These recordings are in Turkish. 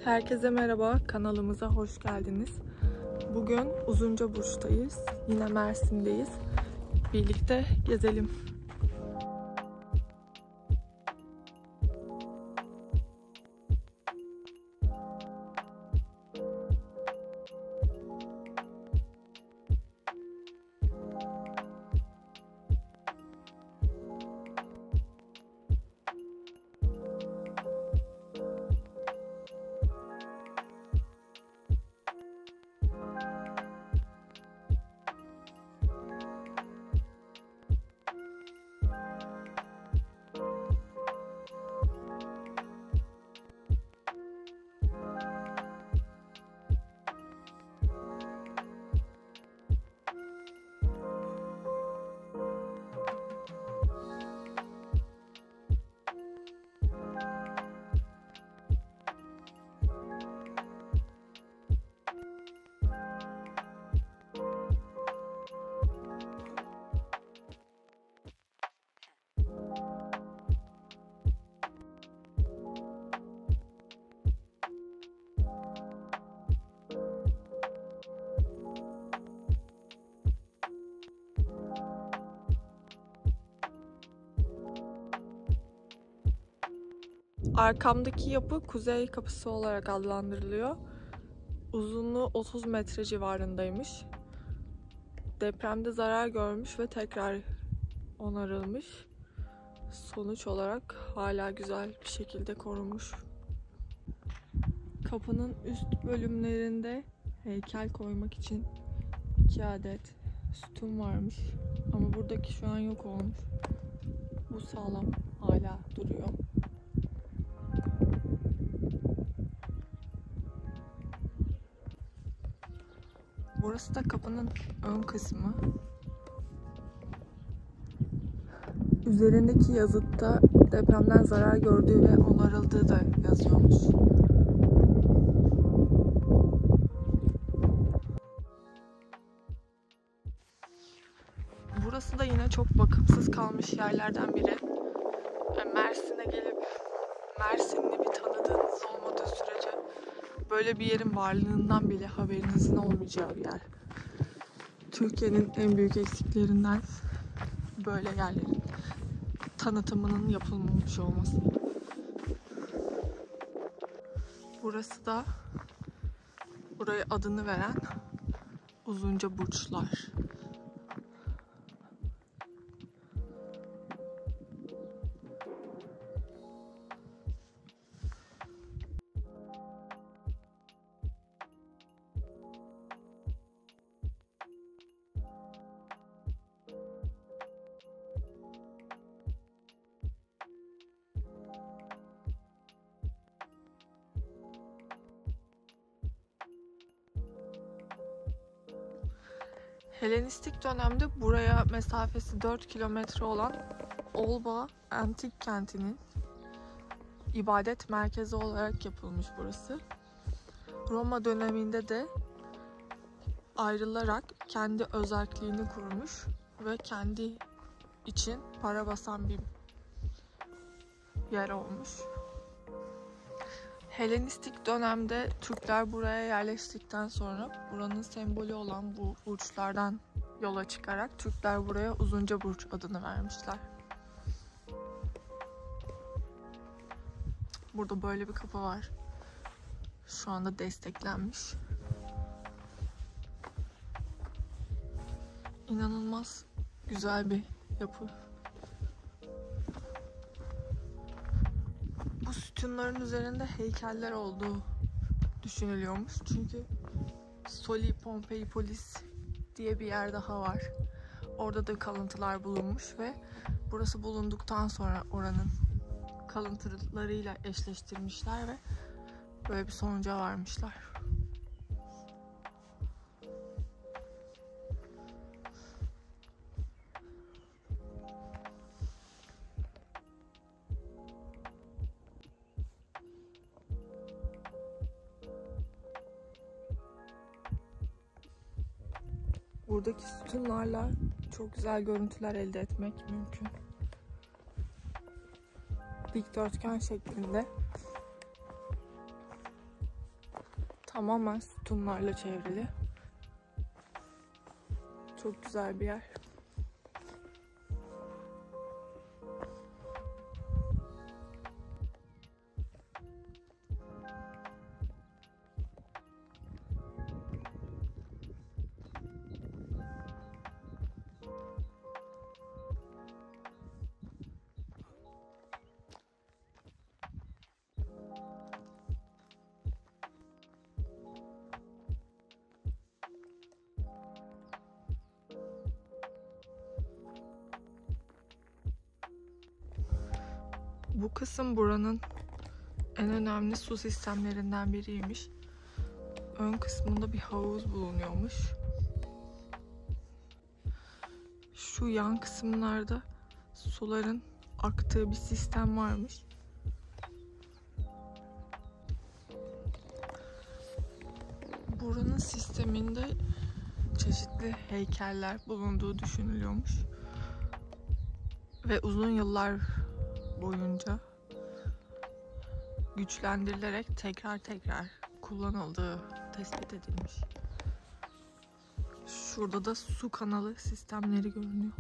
Herkese merhaba, kanalımıza hoş geldiniz. Bugün Uzuncaburç'tayız, yine Mersin'deyiz. Birlikte gezelim. Arkamdaki yapı Kuzey Kapısı olarak adlandırılıyor. Uzunluğu 30 metre civarındaymış. Depremde zarar görmüş ve tekrar onarılmış. Sonuç olarak hala güzel bir şekilde korunmuş. Kapının üst bölümlerinde heykel koymak için 2 adet sütun varmış. Ama buradaki şu an yok olmuş. Bu sağlam, hala duruyor. Burası da kapının ön kısmı. Üzerindeki yazıtta depremden zarar gördüğü ve onarıldığı da yazıyormuş. Burası da yine çok bakımsız kalmış yerlerden biri. Mersin'e gelip Mersinli bir tanıdığınız olmadığı sürece böyle bir yerin varlığından bile haberinizin olmayacağı bir yer. Türkiye'nin en büyük eksiklerinden böyle yerlerin tanıtımının yapılmamış olması. Burası da buraya adını veren Uzuncaburçlar. Helenistik dönemde buraya mesafesi 4 kilometre olan Olba Antik Kenti'nin ibadet merkezi olarak yapılmış burası. Roma döneminde de ayrılarak kendi özerkliğini kurmuş ve kendi için para basan bir yer olmuş. Helenistik dönemde Türkler buraya yerleştikten sonra buranın sembolü olan bu burçlardan yola çıkarak Türkler buraya Uzuncaburç adını vermişler. Burada böyle bir kapı var. Şu anda desteklenmiş. İnanılmaz güzel bir yapı. Bu sütunların üzerinde heykeller olduğu düşünülüyormuş. Çünkü Soli Pompeipolis diye bir yer daha var. Orada da kalıntılar bulunmuş ve burası bulunduktan sonra oranın kalıntılarıyla eşleştirmişler ve böyle bir sonuca varmışlar. Buradaki sütunlarla çok güzel görüntüler elde etmek mümkün. Dikdörtgen şeklinde Tamamen sütunlarla çevrili. Çok güzel bir yer. Bu kısım buranın en önemli su sistemlerinden biriymiş. Ön kısmında bir havuz bulunuyormuş. Şu yan kısımlarda suların aktığı bir sistem varmış. Buranın sisteminde çeşitli heykeller bulunduğu düşünülüyormuş. Ve uzun yıllar boyunca güçlendirilerek tekrar kullanıldığı tespit edilmiş. Şurada da su kanalı sistemleri görünüyor.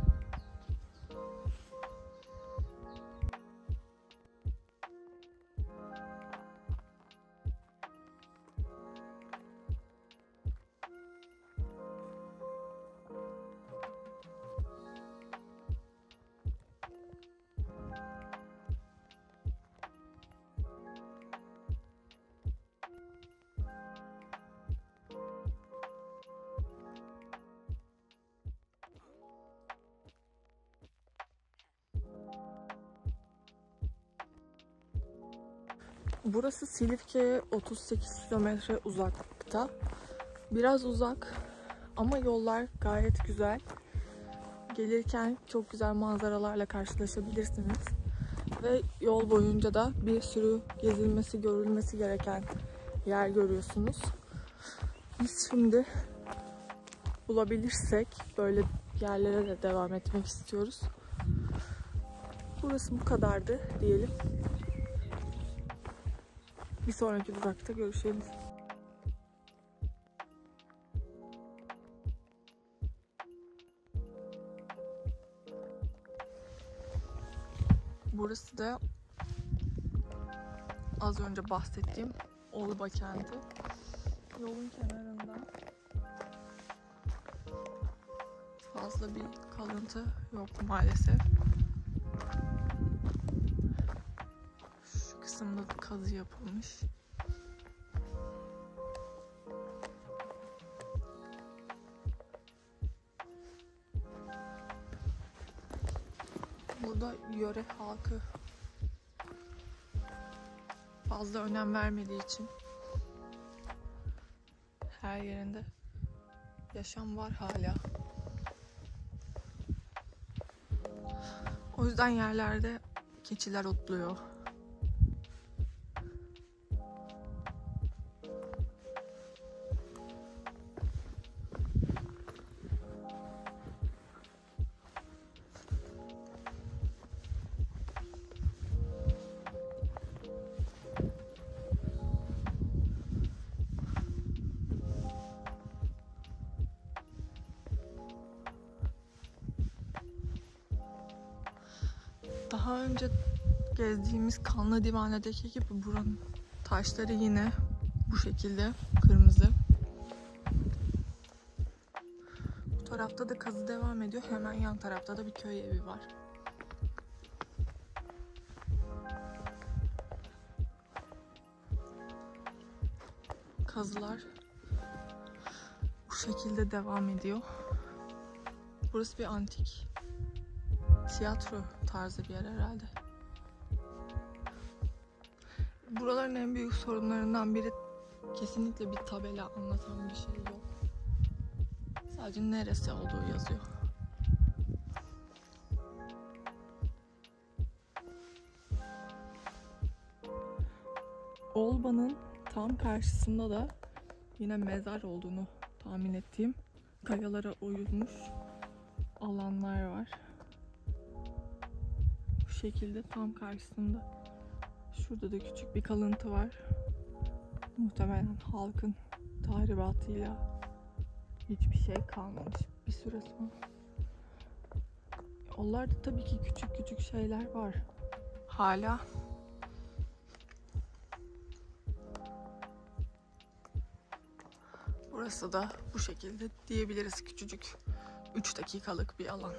Burası Silifke'ye 38 kilometre uzaklıkta. Biraz uzak ama yollar gayet güzel. Gelirken çok güzel manzaralarla karşılaşabilirsiniz. Ve yol boyunca da bir sürü gezilmesi, görülmesi gereken yer görüyorsunuz. Biz şimdi bulabilirsek böyle yerlere de devam etmek istiyoruz. Burası bu kadardı diyelim. Bir sonraki durakta görüşelim. Burası da az önce bahsettiğim Olba kenti. Yolun kenarında fazla bir kalıntı yok maalesef. Şu kısımda da kazı yapılmış. Burada yöre halkı fazla önem vermediği için her yerinde yaşam var hala. O yüzden yerlerde keçiler otluyor. Daha önce gezdiğimiz Kanlı Divane'deki gibi buranın taşları yine bu şekilde kırmızı. Bu tarafta da kazı devam ediyor. Hemen yan tarafta da bir köy evi var. Kazılar bu şekilde devam ediyor. Burası bir antik tiyatro tarzı bir yer herhalde. Buraların en büyük sorunlarından biri kesinlikle bir tabela anlatan bir şey yok. Sadece neresi olduğu yazıyor. Olba'nın tam karşısında da yine mezar olduğunu tahmin ettiğim kayalara oyulmuş alanlar var. Bu şekilde tam karşısında. Şurada da küçük bir kalıntı var. Muhtemelen halkın tahribatıyla hiçbir şey kalmamış bir süre sonra. Yollarda tabii ki küçük küçük şeyler var. Hala. Burası da bu şekilde diyebiliriz, küçücük 3 dakikalık bir alan.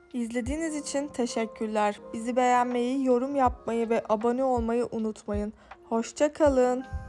İzlediğiniz için teşekkürler. Bizi beğenmeyi, yorum yapmayı ve abone olmayı unutmayın. Hoşça kalın.